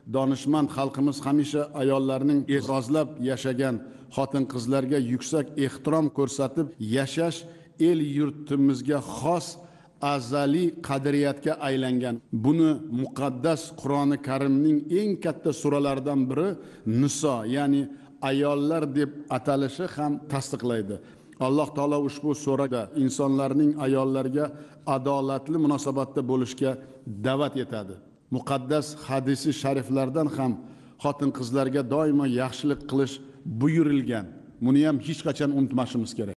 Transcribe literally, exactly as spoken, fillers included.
donishmand xalqimiz hamisha ayollarning e'zozlab yashagan xotin-qizlarga yuksak ehtirom ko'rsatib yashash el yurtimizga xos azaliy qadriyatga aylangan. Buni muqaddas Qur'oni Karimning eng katta suralaridan biri Niso, ya'ni ayollar deb atalishi ham tasdiqlaydi. Alloh taolo ushbu surada insonlarning ayollarga adolatli munosabatda bo'lishga da'vat etadi. Muqaddas hadisi shariflardan ham xotin-qizlarga doimo yaxshilik qilish buyurilgan. Buni ham hech qachon unutmasimiz kerak.